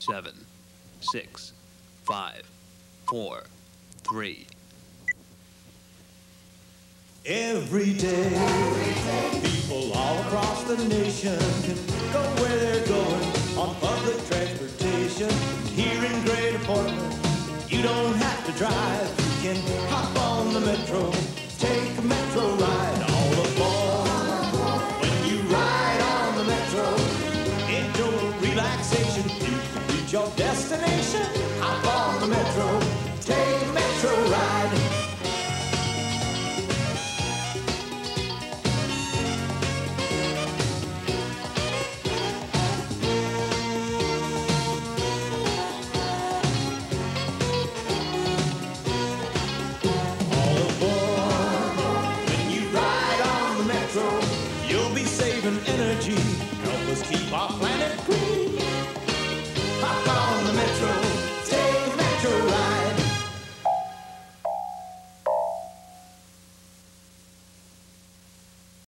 7, 6, 5, 4, 3. Every day, people all across the nation can go where they're going on public transportation. Here in Greater Portland, you don't have to drive. You can hop on the metro, take a metro ride. All aboard when you ride on the metro. Enjoy relaxation.